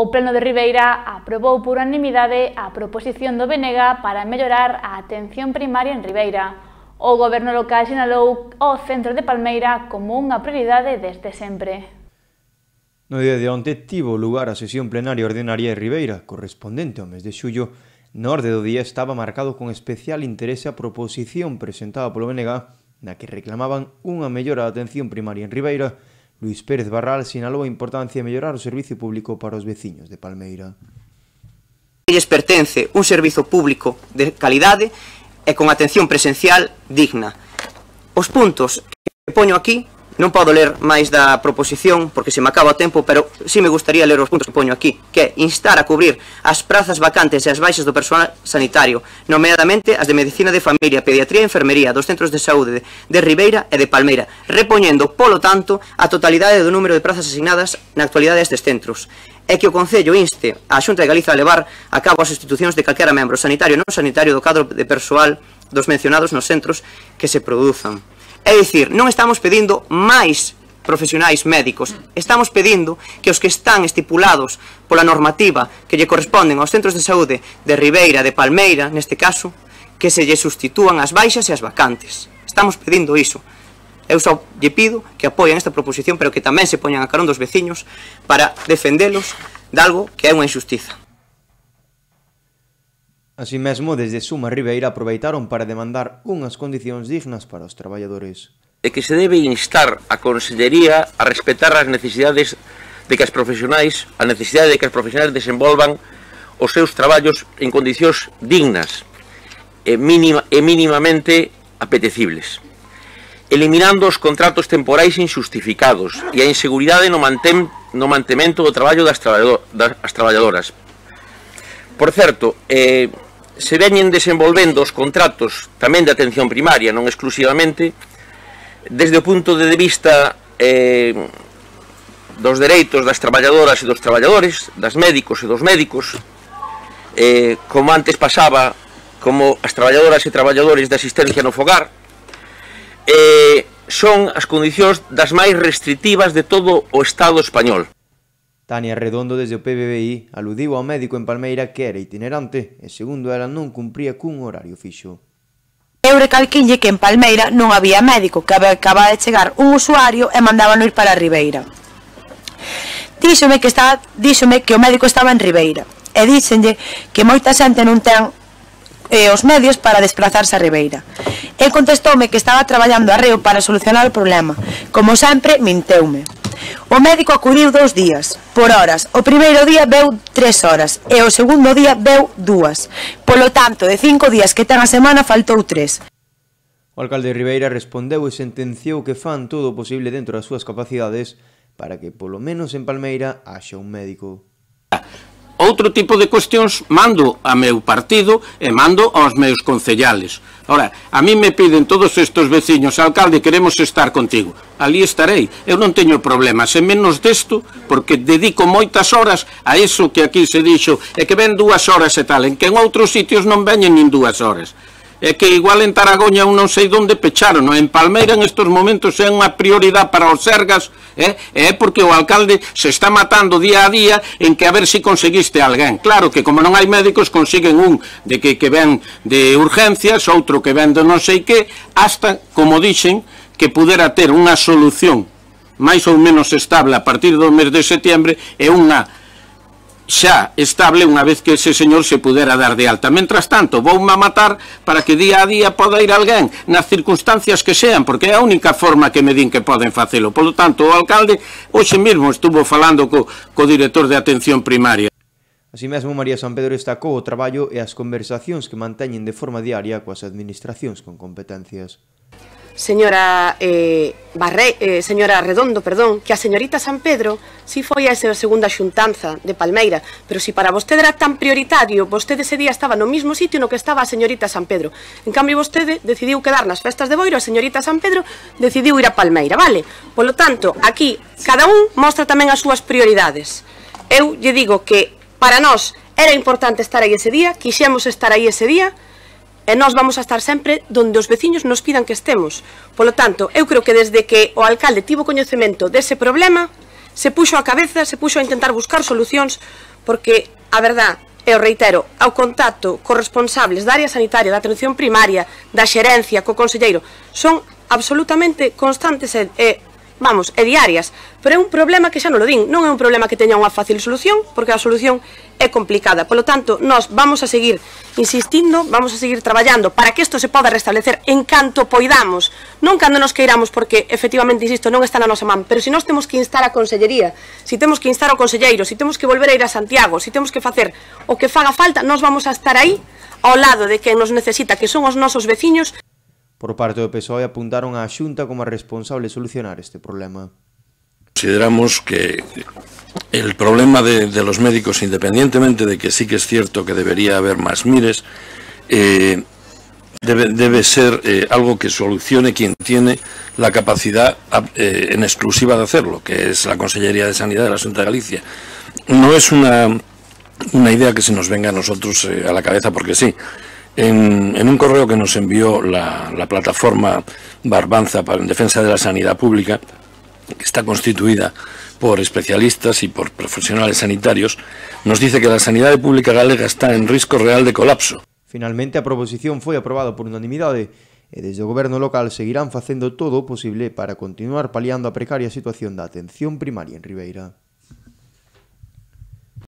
O Pleno de Ribeira aprobou por unanimidade a proposición do BNG para mellorar a atención primaria en Ribeira. O Goberno local sinalou o centro de Palmeira como unha prioridade desde sempre. No día de onte tivo lugar a sesión plenaria ordinaria de Ribeira, correspondente ao mes de xullo. Na orde do día estaba marcado con especial interese a proposición presentada polo BNG na que reclamaban unha mellora da atención primaria en Ribeira. Luís Pérez Barral sinalou a importancia de mellorar o servicio público para os veciños de Palmeira. Lles pertence un servizo público de calidade e con atención presencial digna. Os puntos que poño aquí, non podo ler máis da proposición porque se me acaba o tempo, pero sí me gustaría ler os puntos que poño aquí, que é instar a cubrir as prazas vacantes e as baixas do persoal sanitario, nomeadamente as de Medicina de Familia, Pediatría e Enfermería dos centros de saúde de Ribeira e de Palmeira, repoñendo, polo tanto, a totalidade do número de prazas asignadas na actualidade a estes centros. É que o Concello inste a Xunta de Galiza a levar a cabo as institucións de calquera membro sanitario e non sanitario do cadro de persoal dos mencionados nos centros que se produzan. É dicir, non estamos pedindo máis profesionais médicos, estamos pedindo que os que están estipulados pola normativa que lle corresponden aos centros de saúde de Ribeira, de Palmeira, neste caso, que se lle sustitúan as baixas e as vacantes. Estamos pedindo iso. Eu só lle pido que apoien esta proposición, pero que tamén se poñan a carón dos veciños para defendelos de algo que é unha injustiza. Así mesmo, desde Suma Ribeira aproveitaron para demandar unhas condicións dignas para os traballadores. É que se debe instar a Consellería a respetar as necesidades de que as profesionais, a necesidade de que as profesionais desenvolvan os seus traballos en condicións dignas e mínimamente apetecibles, eliminando os contratos temporais injustificados e a inseguridade no mantemento do traballo das traballadoras. Por certo, se veñen desenvolvendo os contratos tamén de atención primaria, non exclusivamente, desde o punto de vista dos dereitos das traballadoras e dos traballadores, das médicos e dos médicos, como antes pasaba, como as traballadoras e traballadores de asistencia no fogar, son as condicións das máis restritivas de todo o Estado español. Tania Redondo, desde o PBBI, aludiu ao médico en Palmeira que era itinerante e, segundo ela, non cumpría cun horario fixo. Eu recalquinlle que en Palmeira non había médico, que acaba de chegar un usuario e mandábano ir para Ribeira. Díxome que o médico estaba en Ribeira e díxenlle que moita xente non ten os medios para desplazarse a Ribeira. El contestoume que estaba traballando arreo para solucionar o problema. Como sempre, minteume. O médico acudiu 2 días, por horas. O primeiro día veu 3 horas e o segundo día veu 2. Polo tanto, de 5 días que ten a semana, faltou 3. O alcalde de Ribeira respondeu e sentenciou que fan todo o posible dentro das súas capacidades para que, polo menos en Palmeira, haxa un médico. Outro tipo de cuestións mando a meu partido e mando aos meus concellales. Ora, a mí me piden todos estes veciños, alcalde, queremos estar contigo. Ali estarei, eu non teño problemas, e menos desto, porque dedico moitas horas a iso que aquí se dixo, e que ven 2 horas e tal, en que en outros sitios non veñen nin 2 horas. É que igual en Taragoña un non sei onde pecharon, en Palmeira en estes momentos é unha prioridade para os Sergas, é porque o alcalde se está matando día a día en que a ver se conseguiste alguén. Claro que como non hai médicos consiguen un de que ven de urgencias, outro que ven de non sei que, hasta, como dixen, que pudera ter unha solución máis ou menos estable a partir do mes de setembro e unha xa estable unha vez que ese señor se pudera dar de alta. Mentras tanto, voume a matar para que día a día poda ir alguén nas circunstancias que sean, porque é a única forma que me din que poden facelo. Polo tanto, o alcalde hoxe mesmo estuvo falando co director de atención primaria. Así mesmo, María San Pedro destacou o traballo e as conversacións que manteñen de forma diaria coas administracións con competencias. Señora Redondo, que a señorita San Pedro si foi a esa segunda xuntanza de Palmeira, pero si para vostede era tan prioritario, vostede ese día estaba no mismo sitio no que estaba a señorita San Pedro. En cambio, vostede decidiu quedar nas festas de Boiro, a señorita San Pedro decidiu ir a Palmeira, vale? Polo tanto, aquí, cada un mostra tamén as súas prioridades. Eu lle digo que para nós era importante estar aí ese día, quixemos estar aí ese día, e nós vamos a estar sempre donde os veciños nos pidan que estemos. Polo tanto, eu creo que desde que o alcalde tivo coñecemento dese problema, se puxo a cabeza, se puxo a intentar buscar solucións porque a verdad, eu reitero, ao contacto cos responsables da área sanitaria, da atención primaria, da xerencia, co conselleiro, son absolutamente constantes e diarias, pero é un problema que xa non lo din, non é un problema que teña unha fácil solución, porque a solución é complicada. Polo tanto, nós vamos a seguir insistindo, vamos a seguir traballando para que isto se poda restablecer en canto poidamos, non cando nos queiramos, porque efectivamente, insisto, non está na nosa man, pero se nós temos que instar a Consellería, se temos que instar ao Conselleiro, se temos que volver a ir a Santiago, se temos que facer o que faga falta, nós vamos a estar aí ao lado de quen nos necesita, que son os nosos veciños. Por parte do PSOE apuntaron á Xunta como a responsable de solucionar este problema. Consideramos que el problema de los médicos, independientemente de que sí que es cierto que debería haber más MIRES, debe ser algo que solucione quien tiene la capacidad en exclusiva de hacerlo, que es la Consellería de Sanidad de la Xunta de Galicia. No es una idea que se nos venga a nosotros a la cabeza porque sí. En un correo que nos envió la plataforma Barbanza en defensa de la sanidad pública, que está constituida por especialistas y por profesionales sanitarios, nos dice que la sanidade pública galega está en risco real de colapso. Finalmente, a proposición foi aprobada por unanimidade e desde o goberno local seguirán facendo todo o posible para continuar paliando a precaria situación da atención primaria en Ribeira.